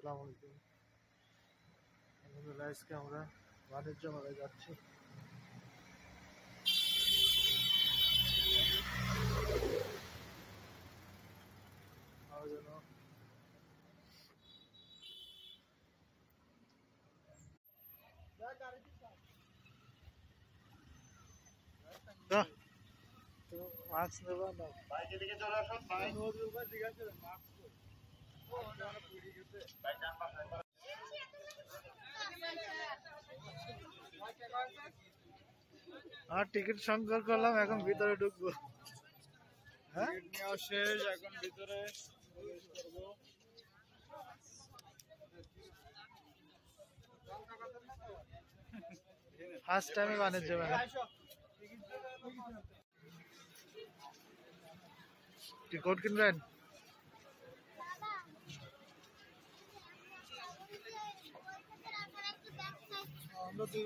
আসসালামু আলাইকুম। আলহামদুলিল্লাহ, আজকে আমরা বাণিজ্য মেলায় যাচ্ছি। আমার জন্য মাস্ক নেবা না? আর টিকিট সংগ্রহ করলাম, এখন ভিতরে ঢুকবো। হ্যাঁ, নেওয়া শেষ, এখন ভিতরে প্রবেশ করবো। ফার্স্ট টাইমে বাণিজ্য মেলা। টিকিট কিনবেন? আমরা দুই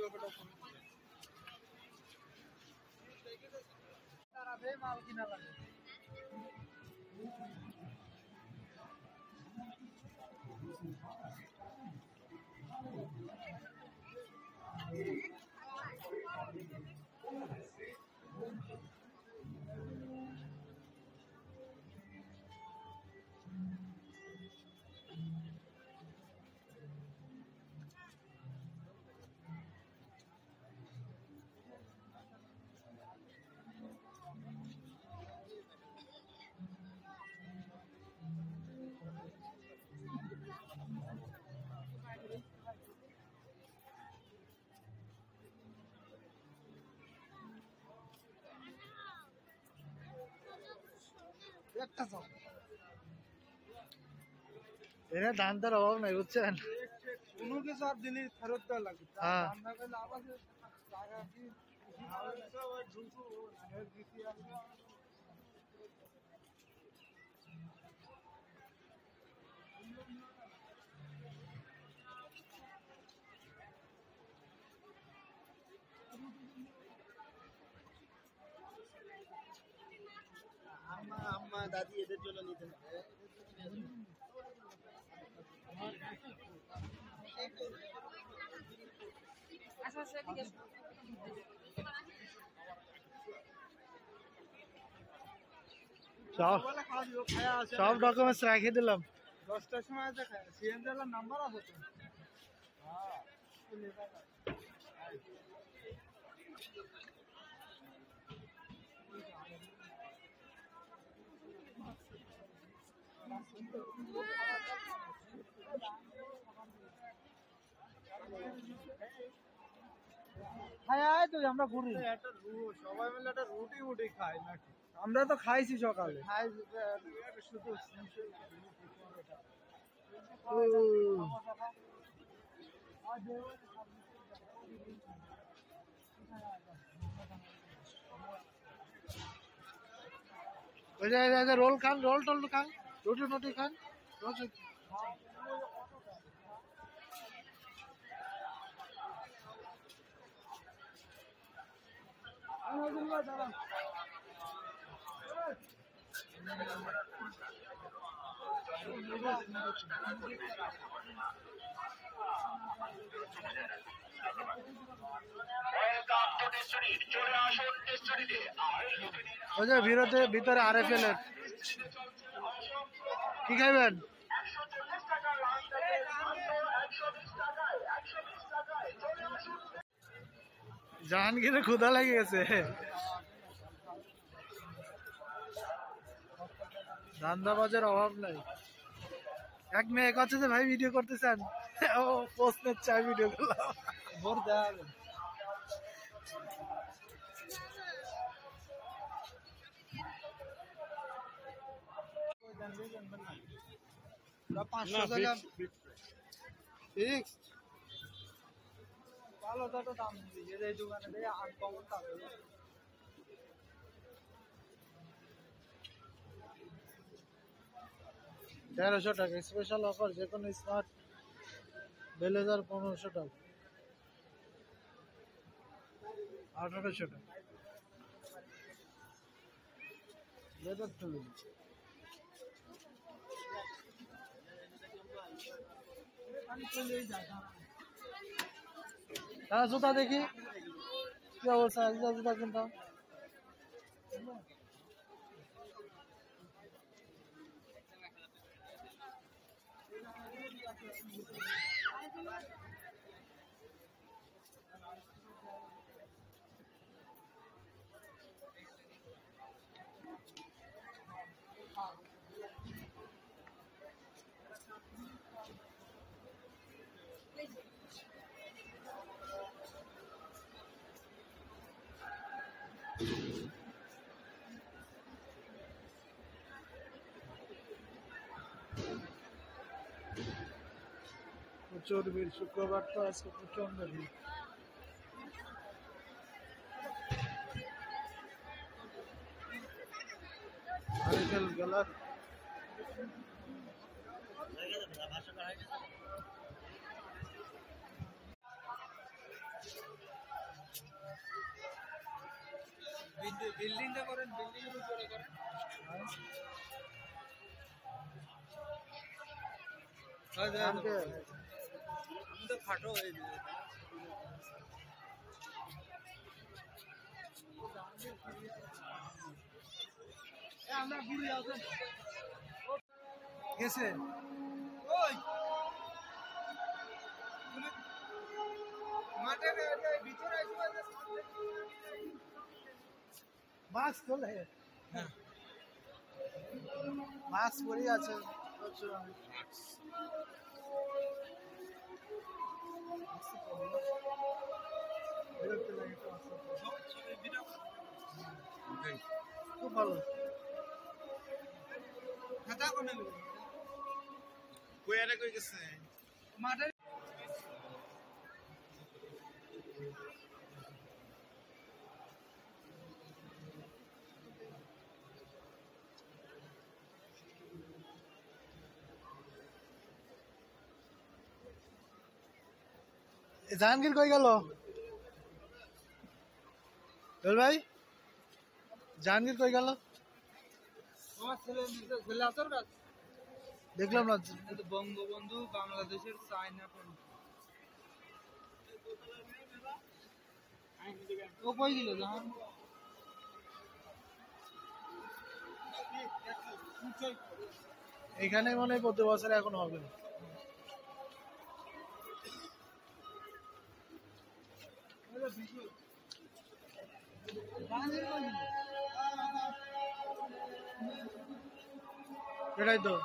মাল কিনা লাগে। এরা ধান তার অভাব নাই, বুঝছেন? কোনো কিছু আর দিলে ফেরত দেওয়া লাগবে। আম্মা আম্মা দাদি এদের জন্য নিতে হবে। সব ডকুমেন্টস রাখে দিলাম। 10টার সময় সিএনজির নাম্বার আছে তো। আমরা ঘুরি, সবাই মিলে একটা রুটি উটি খাই নাকি? আমরা তো খাইছি সকালে। শুধু রোল খান, রোল টোল খান, রুটি টুটি খান। ভিতরে RFL এর কি খাইবেন? জাহাঙ্গীরের ক্ষুধা লেগে গেছে। ধান্দাবাজের অভাব নাই। এক মেয়ে কথা যে ভাই ভিডিও করতেছেন, ও প্রশ্নের চাই ভিডিও করলাম। ভোর দেওয়া হবে। ভালো তো দাম দিয়ে এই দোকানে দিয়ে আনকমন দাম। 1300 টাকা স্পেশাল অফার, যে কোনো স্মার্ট ব্লেজার 1500 টাকা, 1800 টাকা। লেদার তুলি তারা জুতা দেখি কি অবস্থা, জুতা কিনতাম। প্রচুর ভিড়, শুক্রবার তো আজকে প্রচন্ড ভিড়। নারিকেল গেলার বিল্ডিংটা করেন, বিল্ডিং এর উপরে করেন। আমি তো খাটো হয়ে যাবে। আমরা ঘুরে আসেন গেছে ওই মাঠের ভিতরে মাস্ক খোলে, মাস্ক পরে আছে। খুব ভালো খাতা কোনে কই আরে কই গেছে মাঠে। জাহাঙ্গীর কই গেল ভাই? জাহাঙ্গীর কই গেল? দেখলাম না। বঙ্গবন্ধু বাংলাদেশের চায়না ও কই দিল জাহান? এখানে মনে হয় প্রতি বছর এখন হবে না। এটাই তো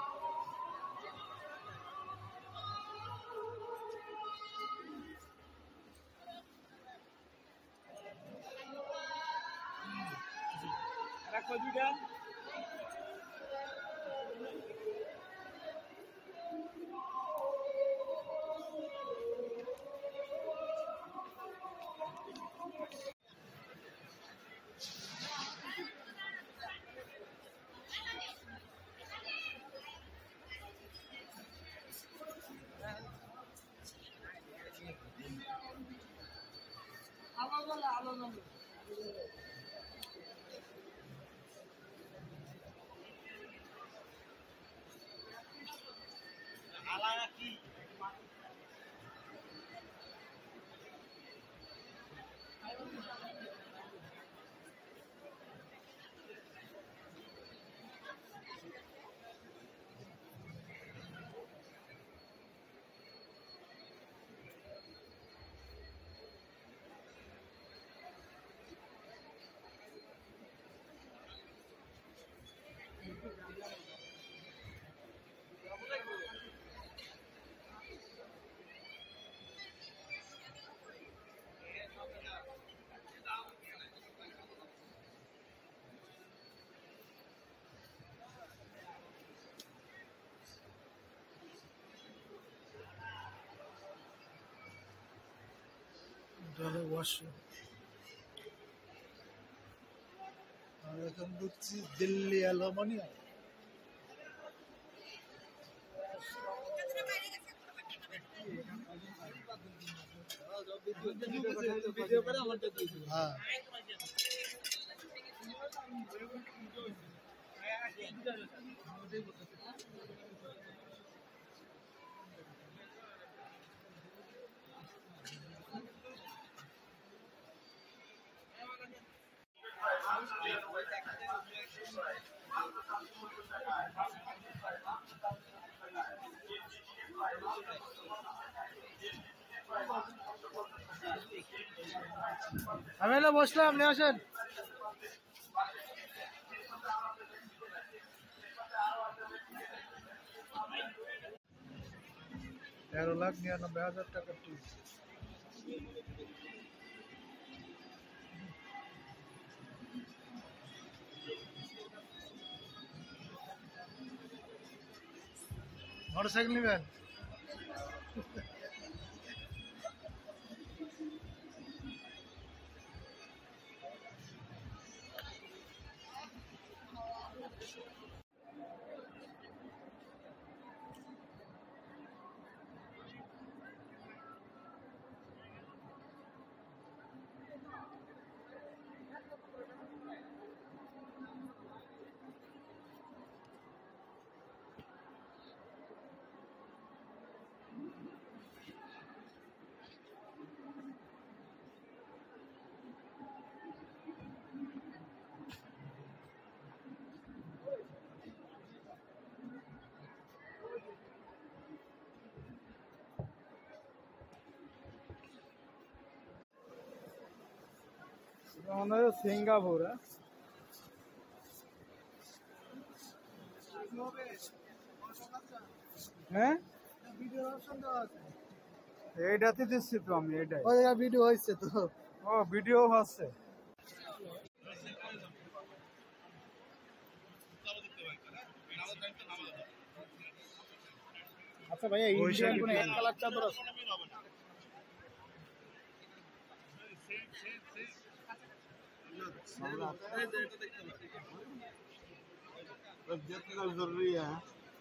ওয়াশরুম। আমি এখন ঢুকছি দিল্লি অ্যালুমিনিয়াম। হ্যাঁ আমি এলে বসলাম, নিয়ে আসেন। ₹১,৯৯,০০০ টিপ। মোটরসাইকেল নেবেন? সিঙ্গাপুর। হ্যাঁ, এইটাতে দিচ্ছি তো আমি। এটাই ভিডিও হয়েছে তো। ও, ভিডিও হচ্ছে। আচ্ছা ভাইয়া, ইন্ডিয়ান কোন এক কালার চাদর আছে? जरूरी है।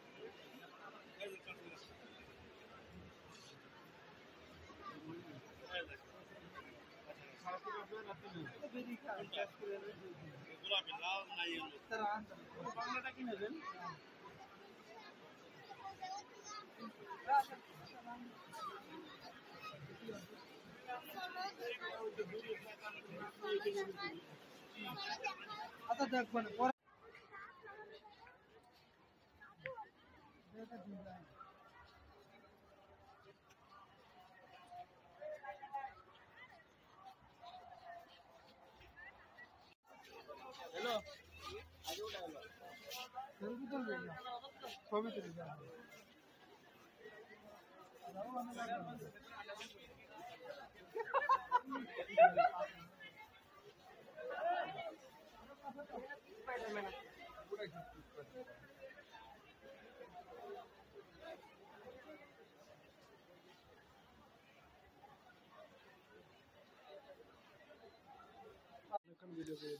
আচ্ছা দেখবেন পরে। হ্যালো, ছবি তুলি। ভিডিও করে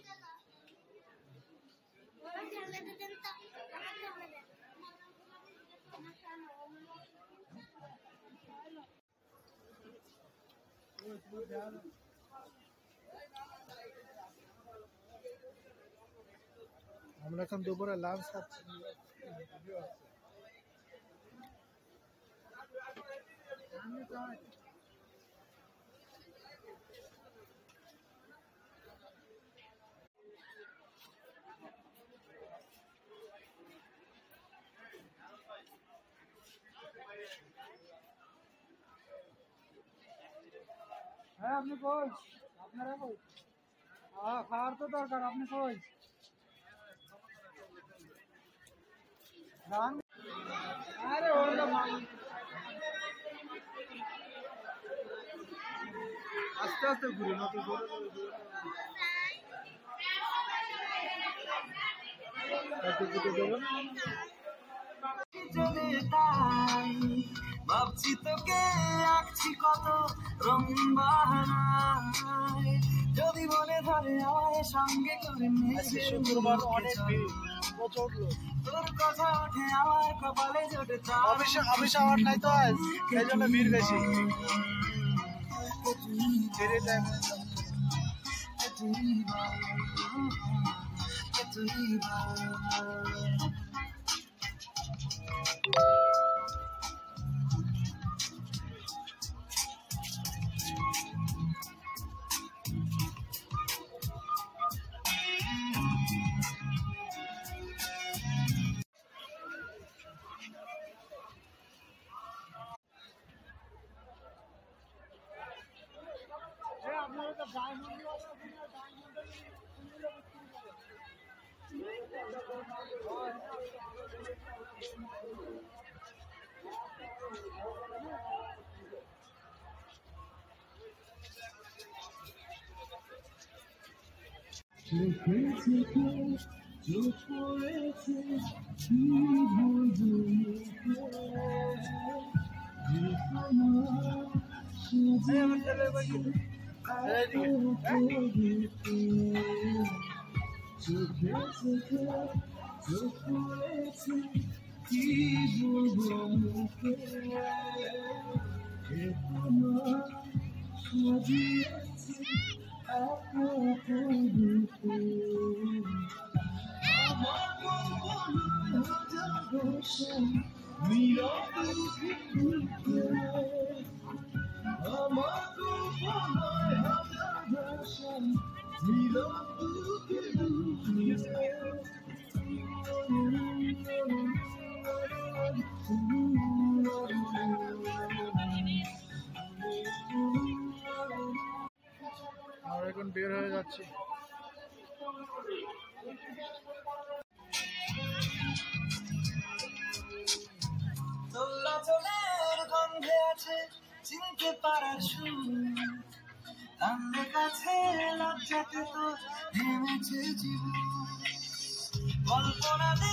আমরা এখন দুপুরে লাঞ্চ খাচ্ছি। হ্যাঁ, আপনি কই? আপনারা কই? খাওয়ার তো দরকার। আপনি কই? আরে আস্তে আস্তে ঘুরে না তো। ভাবছি তোকে রাখছি কত রং বাহানায়, যদি মনে ধরে আমায় সঙ্গে করে শুক্রবার অনেক ভিড়, প্রচুর লোক। তোর কথা ওঠে আমার কপালে জোটে। অফিস আওয়ার নাই তো আজ, এই জন্য ভিড় বেশি। আপনারা তো এখন বের হয়ে যাচ্ছি। দোলাচলের গন্ধে আছে চিনতে পারার সুর, কান্দে কাছে লজ্জাতে তো থেমেছে জীবন। কল্পনা